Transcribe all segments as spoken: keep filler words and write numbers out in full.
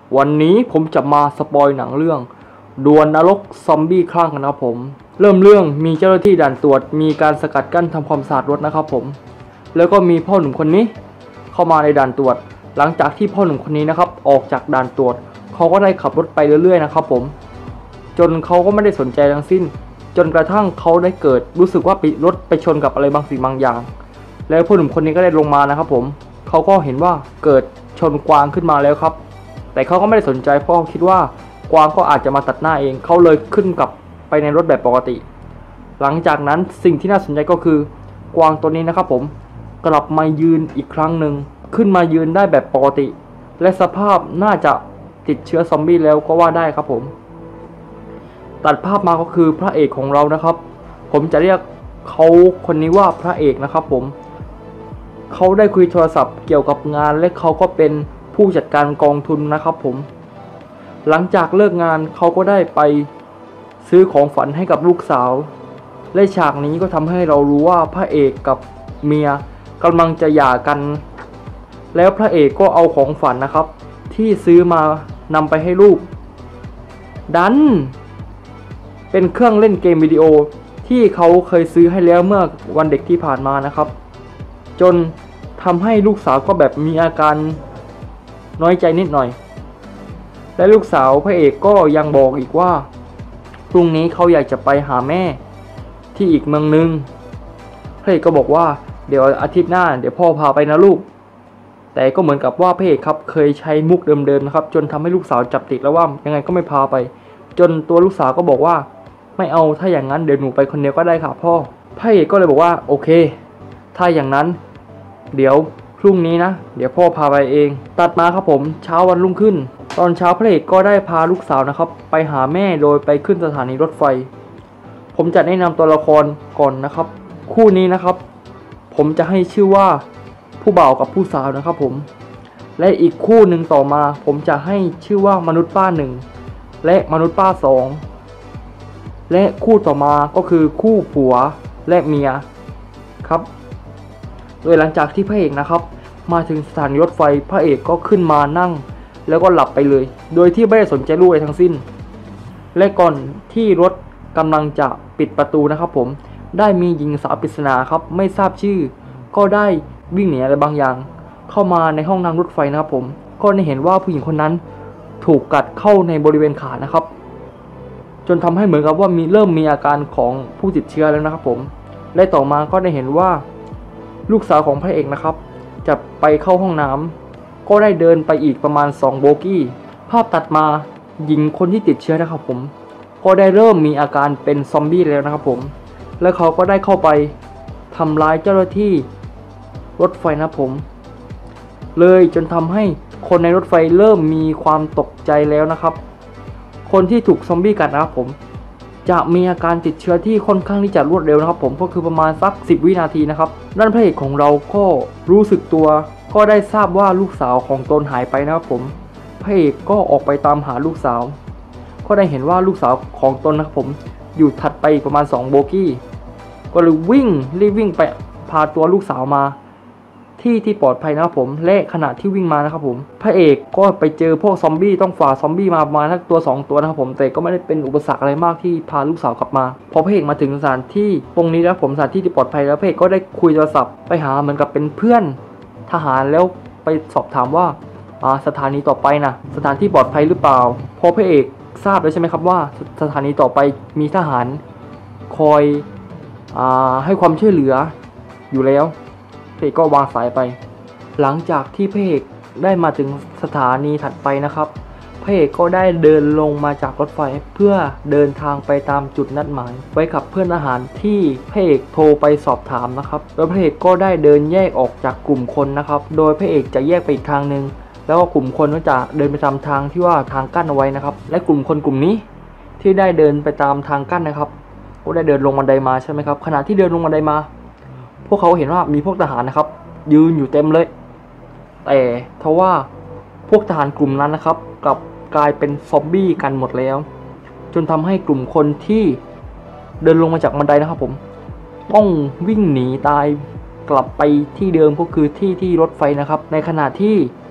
วันนี้ผมจะมาสปอยหนังเรื่องดวลนรกซอมบี้คลั่งกันนะครับผมเริ่มเรื่องมีเจ้าหน้าที่ด่านตรวจมีการสกัดกั้นทำความสะอาดรถนะครับผมแล้วก็มีพ่อหนุ่มคนนี้เข้ามาในด่านตรวจหลังจากที่พ่อหนุ่มคนนี้นะครับออกจากด่านตรวจเขาก็ได้ขับรถไปเรื่อยๆนะครับผมจนเขาก็ไม่ได้สนใจทั้งสิ้นจนกระทั่งเขาได้เกิดรู้สึกว่าปีรถไปชนกับอะไรบางสิ่งบางอย่างแล้วพ่อหนุ่มคนนี้ก็ได้ลงมานะครับผมเขาก็เห็นว่าเกิดชนกวางขึ้นมาแล้วครับแต่เขาก็ไม่ได้สนใจเพราะคิดว่ากวางก็อาจจะมาตัดหน้าเองเขาเลยขึ้นกลับไปในรถแบบปกติหลังจากนั้นสิ่งที่น่าสนใจก็คือกวางตัวนี้นะครับผมกลับมายืนอีกครั้งหนึ่งขึ้นมายืนได้แบบปกติและสภาพน่าจะติดเชื้อซอมบี้แล้วก็ว่าได้ครับผมตัดภาพมาก็คือพระเอกของเรานะครับผมจะเรียกเขาคนนี้ว่าพระเอกนะครับผมเขาได้คุยโทรศัพท์เกี่ยวกับงานและเขาก็เป็นผู้จัดการกองทุนนะครับผมหลังจากเลิกงานเขาก็ได้ไปซื้อของฝันให้กับลูกสาวและฉากนี้ก็ทำให้เรารู้ว่าพระเอกกับเมียกำลังจะหย่ากันแล้วพระเอกก็เอาของฝันนะครับที่ซื้อมานำไปให้ลูกดันเป็นเครื่องเล่นเกมวิดีโอที่เขาเคยซื้อให้แล้วเมื่อวันเด็กที่ผ่านมานะครับจนทำให้ลูกสาวก็แบบมีอาการน้อยใจนิดหน่อยและลูกสาวพระเอกก็ยังบอกอีกว่าพรุ่งนี้เขาอยากจะไปหาแม่ที่อีกเมืองนึงพระเอกก็บอกว่าเดี๋ยวอาทิตย์หน้าเดี๋ยวพ่อพาไปนะลูกแต่ก็เหมือนกับว่าพระเอกครับเคยใช้มุกเดิมๆนะครับจนทำให้ลูกสาวจับติดแล้วว่ายังไงก็ไม่พาไปจนตัวลูกสาวก็บอกว่าไม่เอาถ้าอย่างนั้นเดี๋ยวหนูไปคนเดียวก็ได้ค่ะพ่อพระเอกก็เลยบอกว่าโอเคถ้าอย่างนั้นเดี๋ยวพรุ่งนี้นะเดี๋ยวพ่อพาไปเองตัดมาครับผมเช้าวันรุ่งขึ้นตอนเช้าพระเอกก็ได้พาลูกสาวนะครับไปหาแม่โดยไปขึ้นสถานีรถไฟผมจะแนะนำตัวละครก่อนนะครับคู่นี้นะครับผมจะให้ชื่อว่าผู้บ่าวกับผู้สาวนะครับผมและอีกคู่หนึ่งต่อมาผมจะให้ชื่อว่ามนุษย์ป้าหนึ่งและมนุษย์ป้าสองและคู่ต่อมาก็คือคู่ผัวและเมียครับโดยหลังจากที่พระเอกนะครับมาถึงสถานีรถไฟพระเอกก็ขึ้นมานั่งแล้วก็หลับไปเลยโดยที่ไม่ได้สนใจลูกอะไรทั้งสิ้นและก่อนที่รถกำลังจะปิดประตูนะครับผมได้มีหญิงสาวปริศนาครับไม่ทราบชื่อก็ได้วิ่งหนีอะไรบางอย่างเข้ามาในห้องนั่งรถไฟนะครับผมก็ได้เห็นว่าผู้หญิงคนนั้นถูกกัดเข้าในบริเวณขานะครับจนทำให้เหมือนกับว่ามีเริ่มมีอาการของผู้ติดเชื้อแล้วนะครับผมและต่อมาก็ได้เห็นว่าลูกสาวของพระเอกนะครับจะไปเข้าห้องน้ำก็ได้เดินไปอีกประมาณสองโบกี้ภาพตัดมาหญิงคนที่ติดเชื้อนะครับผมก็ได้เริ่มมีอาการเป็นซอมบี้แล้วนะครับผมและเขาก็ได้เข้าไปทำร้ายเจ้าหน้าที่รถไฟนะผมเลยจนทำให้คนในรถไฟเริ่มมีความตกใจแล้วนะครับคนที่ถูกซอมบี้กัดนะครับผมจะมีอาการติดเชื้อที่ค่อนข้างที่จะรวดเร็วนะครับผมก็คือประมาณสักสิบวินาทีนะครับด้านพระเอกของเราก็รู้สึกตัวก็ได้ทราบว่าลูกสาวของตนหายไปนะครับผมพระเอกก็ออกไปตามหาลูกสาวก็ได้เห็นว่าลูกสาวของตนนะครับผมอยู่ถัดไปประมาณสองโบกี้ก็เลยวิ่งรีบวิ่งไปพาตัวลูกสาวมาที่ที่ปลอดภัยนะครับผมและขณะที่วิ่งมานะครับผมพระเอกก็ไปเจอพวกซอมบี้ต้องฝ่าซอมบี้มาประมาณทั้งตัวสองตัวนะครับผมแต่ก็ไม่ได้เป็นอุปสรรคอะไรมากที่พาลูกสาวกลับมาพอพระเอกมาถึงสถานที่ตรงนี้แล้วผมสถานที่ที่ปลอดภัยแล้วพระเอกก็ได้คุยโทรศัพท์ไปหาเหมือนกับเป็นเพื่อนทหารแล้วไปสอบถามว่าสถานีต่อไปนะสถานที่ปลอดภัยหรือเปล่าพอพระเอกทราบแล้วใช่ไหมครับว่าสถานีต่อไปมีทหารคอยให้ความช่วยเหลืออยู่แล้วพระเอกก็วางสายไปหลังจากที่พระเอกได้มาถึงสถานีถัดไปนะครับพระเอกก็ได้เดินลงมาจากรถไฟเพื่อเดินทางไปตามจุดนัดหมายไว้กับเพื่อนทหารที่พระเอกโทรไปสอบถามนะครับโดยพระเอกก็ได้เดินแยกออกจากกลุ่มคนนะครับโดยพระเอกจะแยกไปอีกทางหนึ่งแล้วก็กลุ่มคนก็จะเดินไปตามทางที่ว่าทางกั้นเอาไว้นะครับและกลุ่มคนกลุ่มนี้ที่ได้เดินไปตามทางกั้นนะครับก็ได้เดินลงบันไดมาใช่ไหมครับขณะที่เดินลงบันไดมาพวกเขาเห็นว่ามีพวกทหารนะครับยืนอยู่เต็มเลยแต่ทว่าพวกทหารกลุ่มนั้นนะครับกลับกลายเป็นซอมบี้กันหมดแล้วจนทำให้กลุ่มคนที่เดินลงมาจากบันไดนะครับผมต้องวิ่งหนีตายกลับไปที่เดิมก็คือที่ที่รถไฟนะครับในขณะที่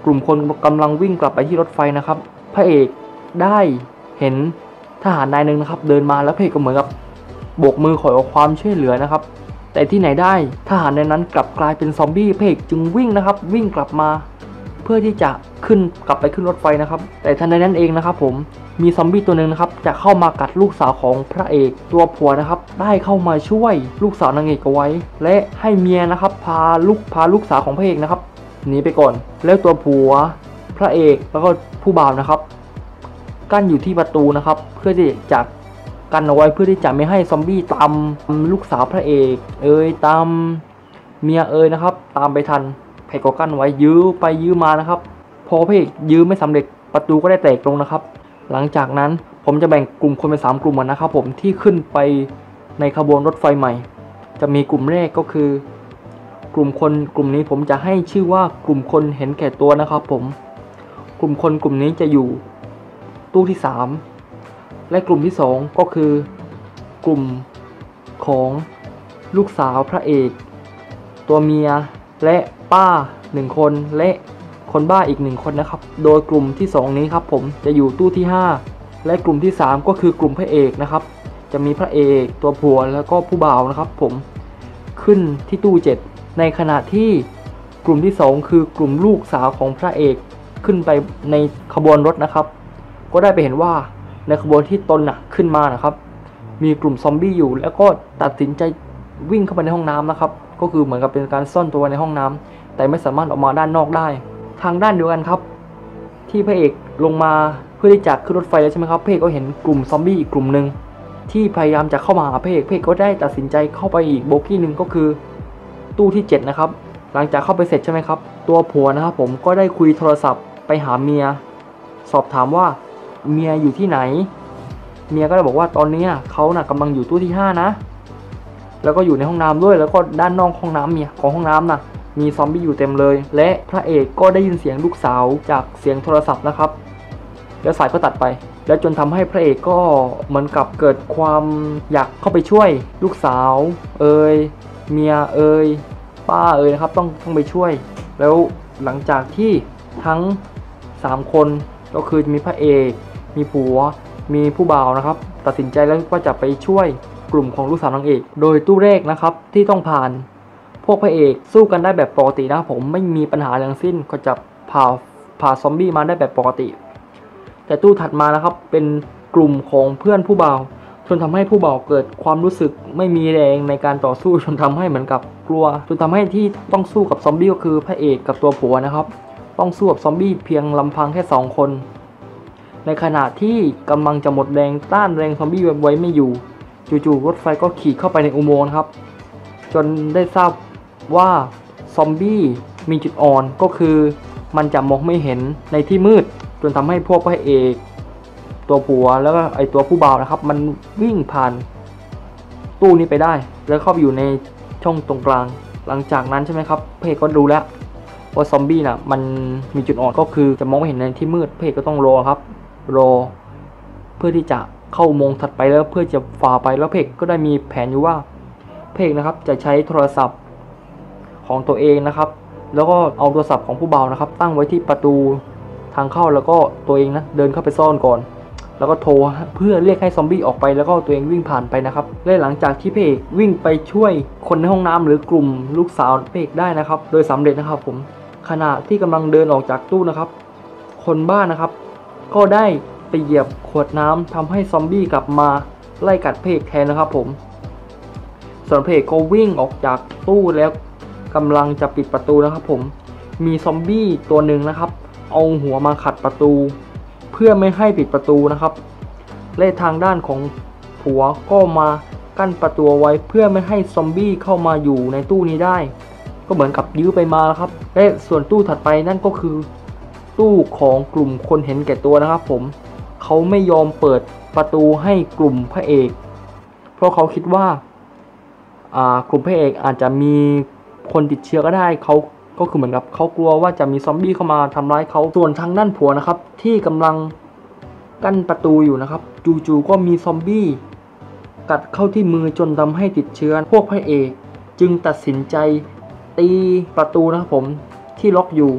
กลุ่มคนกำลังวิ่งกลับไปที่รถไฟนะครับพระเอกได้เห็นทหารนายหนึ่งนะครับเดินมาแล้วพระเอกก็เหมือนกับโบกมือขอความช่วยเหลือนะครับแต่ที่ไหนได้ทหารในนั้นกลับกลายเป็นซอมบี้พระเอกจึงวิ่งนะครับวิ่งกลับมาเพื่อที่จะขึ้นกลับไปขึ้นรถไฟนะครับแต่ทันใดนั้นเองนะครับผมมีซอมบี้ตัวหนึ่งนะครับจะเข้ามากัดลูกสาวของพระเอกตัวผัวนะครับได้เข้ามาช่วยลูกสาวนางเอกเอาไว้และให้เมียนะครับพาลูกพาลูกสาวของพระเอกนะครับหนีไปก่อนแล้วตัวผัวพระเอกแล้วก็ผู้บ่าวนะครับกั้นอยู่ที่ประตูนะครับเพื่อที่จะกันเอาไว้เพื่อที่จะไม่ให้ซอมบี้ตามลูกสาวพระเอกเอ่ยตามเมียเอ่ยนะครับตามไปทันพระเอกก็กั้นไว้ยื้อไปยื้อมานะครับพอพระเอกยื้อไม่สำเร็จประตูก็ได้แตกลงนะครับหลังจากนั้นผมจะแบ่งกลุ่มคนเป็นสามกลุ่มกันนะครับผมที่ขึ้นไปในขบวนรถไฟใหม่จะมีกลุ่มแรกก็คือกลุ่มคนกลุ่มนี้ผมจะให้ชื่อว่ากลุ่มคนเห็นแก่ตัวนะครับผมกลุ่มคนกลุ่มนี้จะอยู่ตู้ที่สามและกลุ่มที่สองก็คือกลุ่มของลูกสาวพระเอกตัวเมียและป้าหนึ่งคนและคนบ้าอีกหนึ่งคนนะครับโดยกลุ่มที่สองนี้ครับผมจะอยู่ตู้ที่ห้าและกลุ่มที่สามก็คือกลุ่มพระเอกนะครับจะมีพระเอกตัวผัวแล้วก็ผู้บ่าวนะครับผมขึ้นที่ตู้เจ็ดในขณะที่กลุ่มที่สองคือกลุ่มลูกสาวของพระเอกขึ้นไปในขบวนรถนะครับก็ได้ไปเห็นว่าในขบวนที่ตนน่ะขึ้นมานะครับมีกลุ่มซอมบี้อยู่แล้วก็ตัดสินใจวิ่งเข้าไปในห้องน้ำนะครับก็คือเหมือนกับเป็นการซ่อนตัวในห้องน้ำแต่ไม่สามารถออกมาด้านนอกได้ทางด้านเดียวกันครับที่พระเอกลงมาเพื่อที่จะขึ้นรถไฟแล้วใช่ไหมครับพระเอกก็เห็นกลุ่มซอมบี้อีกกลุ่มหนึ่งที่พยายามจะเข้ามาหาพระเอกพระเอกก็ได้ตัดสินใจเข้าไปอีกโบกี้หนึ่งก็คือตู้ที่เจ็ดนะครับหลังจากเข้าไปเสร็จใช่ไหมครับตัวผัวนะครับผมก็ได้คุยโทรศัพท์ไปหาเมียสอบถามว่าเมียอยู่ที่ไหนเมียก็เลยบอกว่าตอนนี้เขาน่ะกำลังอยู่ตู้ที่ห้านะแล้วก็อยู่ในห้องน้ำด้วยแล้วก็ด้านนอกห้องน้ำเมียของห้องน้ำน่ะมีซอมบี้อยู่เต็มเลยและพระเอกก็ได้ยินเสียงลูกสาวจากเสียงโทรศัพท์นะครับแล้วสายก็ตัดไปแล้วจนทำให้พระเอกก็เหมือนกับเกิดความอยากเข้าไปช่วยลูกสาวเอ่ยเมียเอ่ยป้าเอ่ยนะครับต้องต้องไปช่วยแล้วหลังจากที่ทั้งสามคนก็คือมีพระเอกมีผัวมีผู้บ่าวนะครับตัดสินใจแล้วว่าจะไปช่วยกลุ่มของลูกสาวนางเอกโดยตู้แรกนะครับที่ต้องผ่านพวกพระเอกสู้กันได้แบบปกตินะผมไม่มีปัญหาทั้งสิ้นก็จะผ่าผ่าซอมบี้มาได้แบบปกติแต่ตู้ถัดมานะครับเป็นกลุ่มของเพื่อนผู้บ่าวจนทำให้ผู้บ่าวเกิดความรู้สึกไม่มีแรงในการต่อสู้จนทำให้เหมือนกับกลัวจนทำให้ที่ต้องสู้กับซอมบี้ก็คือพระเอกกับตัวผัวนะครับต้องสู้กับซอมบี้เพียงลำพังแค่สองคนในขณะที่กำลังจะหมดแรงต้านแรงซอมบี้ไว้ไม่อยู่จู่ๆรถไฟก็ขี่เข้าไปในอุโมงค์ครับจนได้ทราบว่าซอมบี้มีจุดอ่อนก็คือมันจะมองไม่เห็นในที่มืดจนทำให้พวกพระเอกตัวผัวแล้วก็ไอตัวผู้บ่าวนะครับมันวิ่งผ่านตู้นี้ไปได้แล้วเข้าไปอยู่ในช่องตรงกลางหลังจากนั้นใช่ไหมครับพระเอกก็รู้แล้วว่าซอมบี้น่ะมันมีจุดอ่อนก็คือจะมองไม่เห็นในที่มืดพระเอกก็ต้องรอครับรอเพื่อที่จะเข้าอุโมงค์ถัดไปแล้วเพื่อจะฝ่าไปแล้วพระเอกก็ได้มีแผนอยู่ว่าพระเอกนะครับจะใช้โทรศัพท์ของตัวเองนะครับแล้วก็เอาโทรศัพท์ของผู้บ่าวนะครับตั้งไว้ที่ประตูทางเข้าแล้วก็ตัวเองนะเดินเข้าไปซ่อนก่อนแล้วก็โทรเพื่อเรียกให้ซอมบี้ออกไปแล้วก็ตัวเองวิ่งผ่านไปนะครับและหลังจากที่พระเอกวิ่งไปช่วยคนในห้องน้ำหรือกลุ่มลูกสาวพระเอกได้นะครับโดยสำเร็จนะครับผมขณะที่กำลังเดินออกจากตู้นะครับคนบ้านนะครับก็ได้ไปเหยียบขวดน้ำทำให้ซอมบี้กลับมาไล่กัดพระเอกแทนนะครับผมส่วนพระเอกก็วิ่งออกจากตู้แล้วกำลังจะปิดประตูนะครับผมมีซอมบี้ตัวหนึ่งนะครับเอาหัวมาขัดประตูเพื่อไม่ให้ปิดประตูนะครับและทางด้านของผัวก็มากั้นประตูไว้เพื่อไม่ให้ซอมบี้เข้ามาอยู่ในตู้นี้ได้ก็เหมือนกับยื้อไปมาครับและส่วนตู้ถัดไปนั่นก็คือตู้ของกลุ่มคนเห็นแก่ตัวนะครับผมเขาไม่ยอมเปิดประตูให้กลุ่มพระเอกเพราะเขาคิดว่าอ่ากลุ่มพระเอกอาจจะมีคนติดเชื้อก็ได้เขาก็คือเหมือนกับเขากลัวว่าจะมีซอมบี้เข้ามาทำร้ายเขาส่วนทางด้านผัวนะครับที่กำลังกั้นประตูอยู่นะครับจู่ๆก็มีซอมบี้กัดเข้าที่มือจนทำให้ติดเชื้อพวกพระเอกจึงตัดสินใจตีประตูนะครับผมที่ล็อกอยู่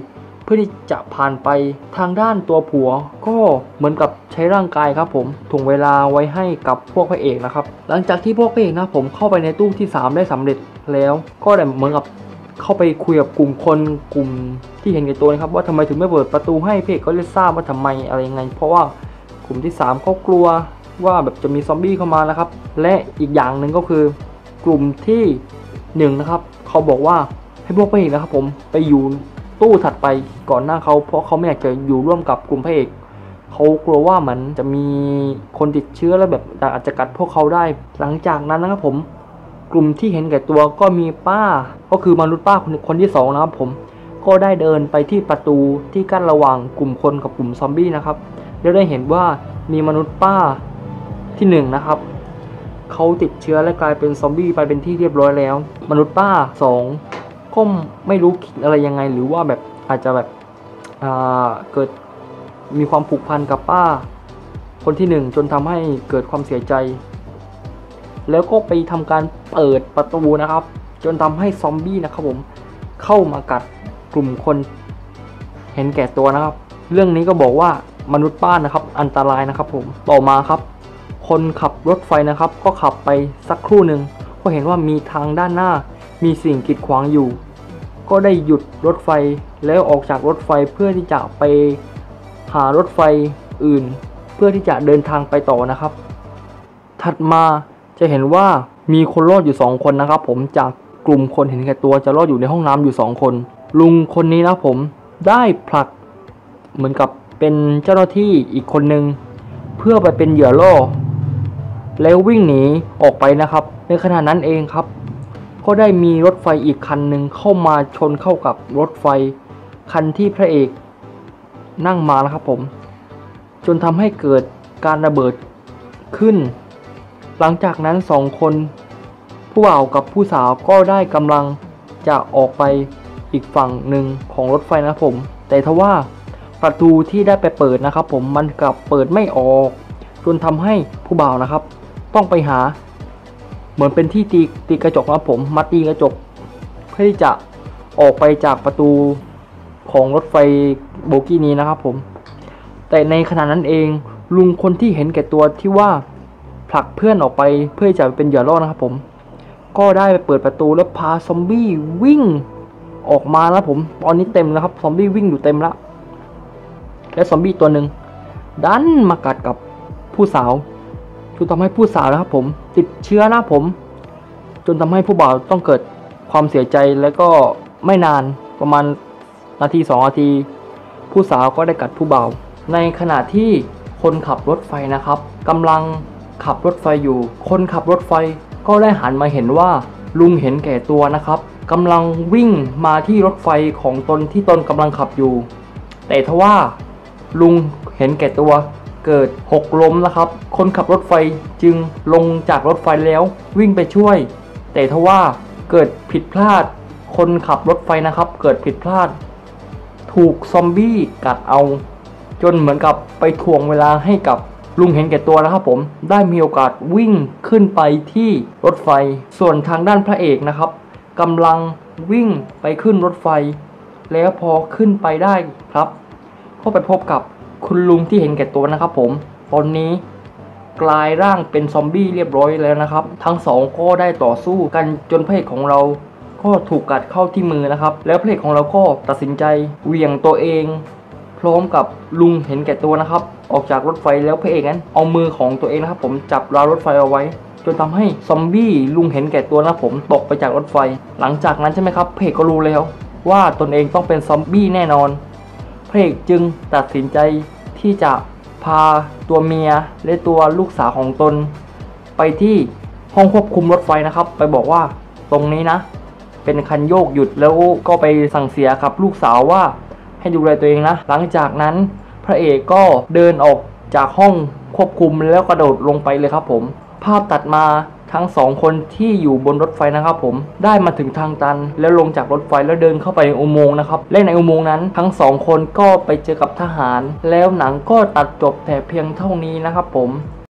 พื่อที่จะผ่านไปทางด้านตัวผัวก็เหมือนกับใช้ร่างกายครับผมถ่วงเวลาไว้ให้กับพวกพระเอกนะครับหลังจากที่พวกพระเอกนะผมเข้าไปในตู้ที่สามได้สำเร็จแล้วก็ได้เหมือนกับเข้าไปคุยกับกลุ่มคนกลุ่มที่เห็นแก่ตัวนะครับว่าทำไมถึงไม่เปิดประตูให้พระเอกก็เลยทราบว่าทำไมอะไรยังไงเพราะว่ากลุ่มที่สามเขากลัวว่าแบบจะมีซอมบี้เข้ามานะครับและอีกอย่างหนึ่งก็คือกลุ่มที่หนึ่งนะครับเขาบอกว่าให้พวกพระเอกนะครับผมไปอยู่ตู้ถัดไปก่อนหน้าเขาเพราะเขาไม่อยากจะอยู่ร่วมกับกลุ่มพระเอกเขากลัวว่ามันจะมีคนติดเชื้อแล้วแบบอาจจะกัดพวกเขาได้หลังจากนั้นนะครับผมกลุ่มที่เห็นแก่ตัวก็มีป้าก็คือมนุษย์ป้าคนคนที่สองนะครับผมก็ได้เดินไปที่ประตูที่กั้นระหว่างกลุ่มคนกับกลุ่มซอมบี้นะครับแล้วได้เห็นว่ามีมนุษย์ป้าที่หนึ่งนะครับเขาติดเชื้อและกลายเป็นซอมบี้ไปเป็นที่เรียบร้อยแล้วมนุษย์ป้าสองก็ไม่รู้คิดอะไรยังไงหรือว่าแบบอาจจะแบบเกิดมีความผูกพันกับป้าคนที่หนึ่งจนทำให้เกิดความเสียใจแล้วก็ไปทำการเปิดประตูนะครับจนทำให้ซอมบี้นะครับผมเข้ามากัดกลุ่มคนเห็นแก่ตัวนะครับเรื่องนี้ก็บอกว่ามนุษย์ป้านะครับอันตรายนะครับผมต่อมาครับคนขับรถไฟนะครับก็ขับไปสักครู่หนึ่งก็เห็นว่ามีทางด้านหน้ามีสิ่งกีดขวางอยู่ก็ได้หยุดรถไฟแล้วออกจากรถไฟเพื่อที่จะไปหารถไฟอื่นเพื่อที่จะเดินทางไปต่อนะครับถัดมาจะเห็นว่ามีคนรอดอยู่สองคนนะครับผมจากกลุ่มคนเห็นแก่ตัวจะรอดอยู่ในห้องน้ำอยู่สองคนลุงคนนี้นะผมได้ผลักเหมือนกับเป็นเจ้าหน้าที่อีกคนนึงเพื่อไปเป็นเหยื่อล่อแล้ววิ่งหนีออกไปนะครับในขณะนั้นเองครับก็ได้มีรถไฟอีกคันหนึ่งเข้ามาชนเข้ากับรถไฟคันที่พระเอกนั่งมานะครับผมจนทำให้เกิดการระเบิดขึ้นหลังจากนั้นสองคนผู้บ่าวกับผู้สาวก็ได้กำลังจะออกไปอีกฝั่งหนึ่งของรถไฟนะครับผมแต่ทว่าประตูที่ได้ไปเปิดนะครับผมมันกลับเปิดไม่ออกจนทำให้ผู้บ่าวนะครับต้องไปหาเหมือนเป็นที่ตีตีกระจกนะครับผมมาตีกระจกเพื่อที่จะออกไปจากประตูของรถไฟโบกี้นี้นะครับผมแต่ในขณะนั้นเองลุงคนที่เห็นแก่ตัวที่ว่าผลักเพื่อนออกไปเพื่อจะเป็นเหยื่อล่อนะครับผมก็ได้ไปเปิดประตูแล้วพาซอมบี้วิ่งออกมาแล้วผมตอนนี้เต็มแล้วครับซอมบี้วิ่งอยู่เต็มแล้วและซอมบี้ตัวหนึ่งดันมากัดกับผู้สาวจนทำให้ผู้สาวนะครับผมติดเชื้อนะผมจนทำให้ผู้บ่าวต้องเกิดความเสียใจแล้วก็ไม่นานประมาณนาทีสองนาทีผู้สาวก็ได้กัดผู้บ่าวในขณะที่คนขับรถไฟนะครับกำลังขับรถไฟอยู่คนขับรถไฟก็ได้หันมาเห็นว่าลุงเห็นแก่ตัวนะครับกำลังวิ่งมาที่รถไฟของตนที่ตนกำลังขับอยู่แต่ทว่าลุงเห็นแก่ตัวเกิดหกล้มนะครับคนขับรถไฟจึงลงจากรถไฟแล้ววิ่งไปช่วยแต่ทว่าเกิดผิดพลาดคนขับรถไฟนะครับเกิดผิดพลาดถูกซอมบี้กัดเอาจนเหมือนกับไปถ่วงเวลาให้กับลุงเห็นแก่ตัวนะครับผมได้มีโอกาสวิ่งขึ้นไปที่รถไฟส่วนทางด้านพระเอกนะครับกำลังวิ่งไปขึ้นรถไฟแล้วพอขึ้นไปได้ครับก็ไปพบกับคุณลุงที่เห็นแก่ตัวนะครับผมตอนนี้กลายร่างเป็นซอมบี้เรียบร้อยแล้วนะครับทั้งสองก็ได้ต่อสู้กันจนพระเอกของเราก็ถูกกัดเข้าที่มือนะครับแล้วพระเอกของเราก็ตัดสินใจเหวี่ยงตัวเองพร้อมกับลุงเห็นแก่ตัวนะครับออกจากรถไฟแล้วพระเอกนั้นเอามือของตัวเองนะครับผมจับราวรถไฟเอาไว้จนทำให้ซอมบี้ลุงเห็นแก่ตัวนะผมตกไปจากรถไฟหลังจากนั้นใช่ไหมครับพระเอกก็รู้แล้วว่าตนเองต้องเป็นซอมบี้แน่นอนพระเอกจึงตัดสินใจที่จะพาตัวเมียและตัวลูกสาวของตนไปที่ห้องควบคุมรถไฟนะครับไปบอกว่าตรงนี้นะเป็นคันโยกหยุดแล้วก็ไปสั่งเสียกับลูกสาวว่าให้ดูแลตัวเองนะหลังจากนั้นพระเอกก็เดินออกจากห้องควบคุมแล้วกระโดดลงไปเลยครับผมภาพตัดมาทั้งสองคนที่อยู่บนรถไฟนะครับผมได้มาถึงทางตันแล้วลงจากรถไฟแล้วเดินเข้าไปในอุโมงค์นะครับและในอุโมงค์นั้นทั้งสองคนก็ไปเจอกับทหารแล้วหนังก็ตัดจบแต่เพียงเท่านี้นะครับผม